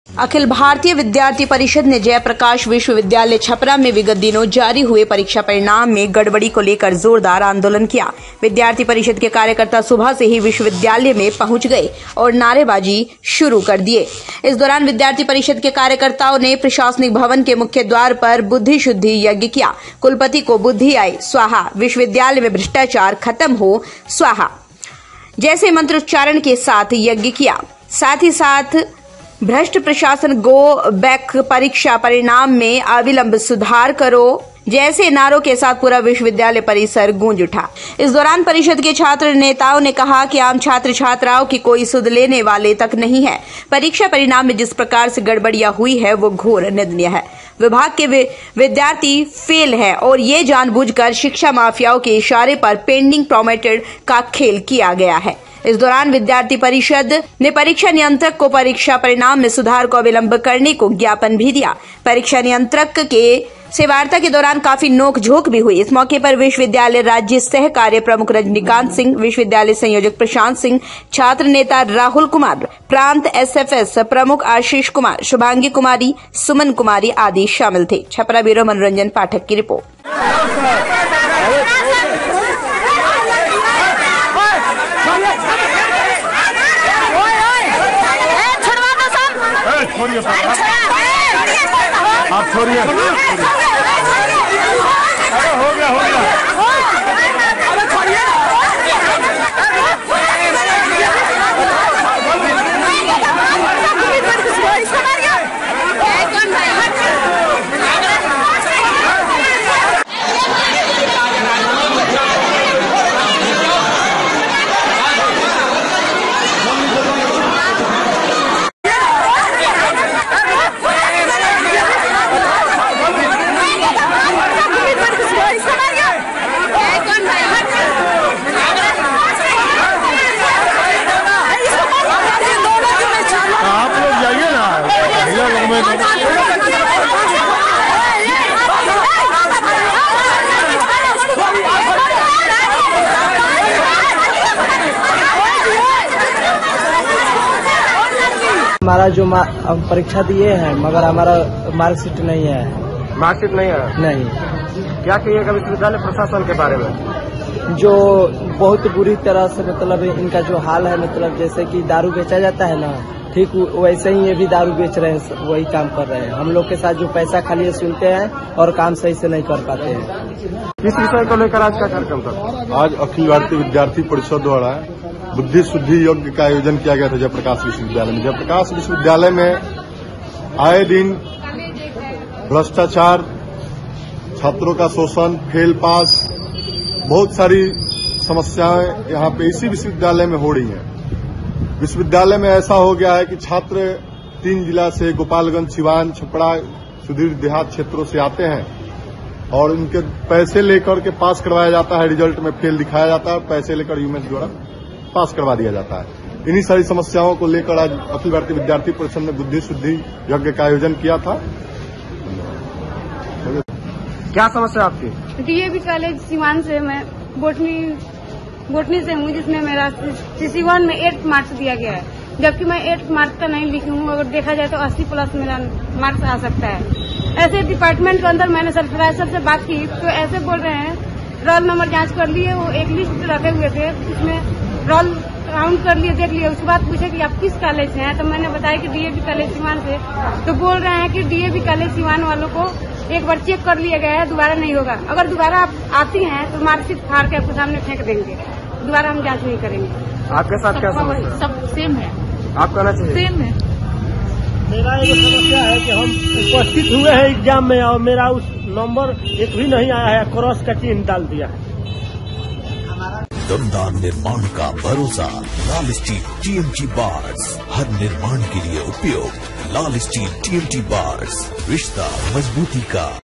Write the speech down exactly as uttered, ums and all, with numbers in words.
अखिल भारतीय विद्यार्थी परिषद ने जयप्रकाश विश्वविद्यालय छपरा में विगत दिनों जारी हुए परीक्षा परिणाम में गड़बड़ी को लेकर जोरदार आंदोलन किया। विद्यार्थी परिषद के कार्यकर्ता सुबह से ही विश्वविद्यालय में पहुंच गए और नारेबाजी शुरू कर दिए। इस दौरान विद्यार्थी परिषद के कार्यकर्ताओं ने प्रशासनिक भवन के मुख्य द्वार पर बुद्धि शुद्धि यज्ञ किया। कुलपति को बुद्धि आए स्वाहा, विश्वविद्यालय में भ्रष्टाचार खत्म हो स्वाहा जैसे मंत्रोच्चारण के साथ यज्ञ किया। साथ ही साथ भ्रष्ट प्रशासन गो बैक, परीक्षा परिणाम में अविलंब सुधार करो जैसे नारों के साथ पूरा विश्वविद्यालय परिसर गूंज उठा। इस दौरान परिषद के छात्र नेताओं ने कहा कि आम छात्र छात्राओं की कोई सुध लेने वाले तक नहीं है। परीक्षा परिणाम में जिस प्रकार से गड़बड़ियां हुई है वो घोर निंदनीय है। विभाग के विद्यार्थी फेल है और ये जानबूझकर शिक्षा माफियाओं के इशारे पर पेंडिंग प्रोमेटेड का खेल किया गया है। इस दौरान विद्यार्थी परिषद ने परीक्षा नियंत्रक को परीक्षा परिणाम में सुधार को अविलंब करने को ज्ञापन भी दिया। परीक्षा नियंत्रक के से वार्ता के दौरान काफी नोकझोंक भी हुई। इस मौके पर विश्वविद्यालय राज्य सह कार्य प्रमुख रजनीकांत सिंह, विश्वविद्यालय संयोजक प्रशांत सिंह, छात्र नेता राहुल कुमार, प्रांत एसएफएस प्रमुख आशीष कुमार, शुभांगी कुमारी, सुमन कुमारी आदि शामिल थे। छपरा ब्यूरो मनोरंजन पाठक की रिपोर्ट। आप छोड़िए, अरे हो गया हो गया हमारा जो परीक्षा दिए हैं मगर हमारा मार्कशीट नहीं है। मार्कशीट नहीं है? नहीं। क्या कहिएगा विश्वविद्यालय प्रशासन के बारे में? जो बहुत बुरी तरह से मतलब इनका जो हाल है, मतलब जैसे कि दारू बेचा जाता है ना, ठीक वैसे ही ये भी दारू बेच रहे हैं, वही काम कर रहे हैं। हम लोग के साथ जो पैसा खाली सुनते हैं और काम सही से नहीं कर पाते हैं। किस विषय को लेकर आज का कार्यक्रम था? आज अखिल भारतीय विद्यार्थी परिषद द्वारा बुद्धि शुद्धि यज्ञ का आयोजन किया गया था जयप्रकाश विश्वविद्यालय में। जयप्रकाश विश्वविद्यालय में आए दिन भ्रष्टाचार, छात्रों का शोषण, फेल पास, बहुत सारी समस्याएं यहाँ पे इसी विश्वविद्यालय में हो रही हैं। विश्वविद्यालय में ऐसा हो गया है कि छात्र तीन जिला से गोपालगंज, सिवान, छपरा, सुदूर देहात क्षेत्रों से आते हैं और उनके पैसे लेकर के पास करवाया जाता है। रिजल्ट में फेल दिखाया जाता है, पैसे लेकर यूएमएस द्वारा पास करवा दिया जाता है। इन्हीं सारी समस्याओं को लेकर आज अखिल भारतीय विद्यार्थी परिषद ने बुद्धि शुद्धि यज्ञ का आयोजन किया था। क्या समस्या आपकी? डीएवी कॉलेज सिवान से मैं बोटनी बोटनी से हूँ, जिसमें मेरा सीसी वन में एट मार्क्स दिया गया है, जबकि मैं एट मार्क्स का नहीं लिखी हूँ। अगर देखा जाए तो अस्सी प्लस मेरा मार्क्स आ सकता है। ऐसे डिपार्टमेंट के अंदर मैंने सरप्राइजर से बात की तो ऐसे बोल रहे हैं रोल नंबर जांच कर लिए, वो एक लिस्ट रखे हुए थे, उसमें रोल काउंट कर लिए, देख लिए। उसके बाद पूछे कि आप किस कॉलेज से हैं, तो मैंने बताया कि डीएवी कॉलेज सिवान से। तो बोल रहे हैं कि डीएवी कॉलेज सिवान वालों को एक बार चेक कर लिया गया है, दोबारा नहीं होगा। अगर दोबारा आप आती हैं तो मार्कशीट फाड़ के आपके सामने फेंक देंगे, दोबारा हम जांच नहीं करेंगे। आपके साथ क्या समस्या? सब सेम है। आप कहना चाहिए? सेम है। मेरा एक समस्या है कि हम उपस्थित हुए हैं एग्जाम में और मेरा उस नंबर एक भी नहीं आया है, क्रॉस का चिन्ह डाल दिया है। दमदार निर्माण का भरोसा लाल स्टील टीएमटी बार्स, हर निर्माण के लिए उपयोग। लाल स्टील टीएमटी बार्स, रिश्ता मजबूती का।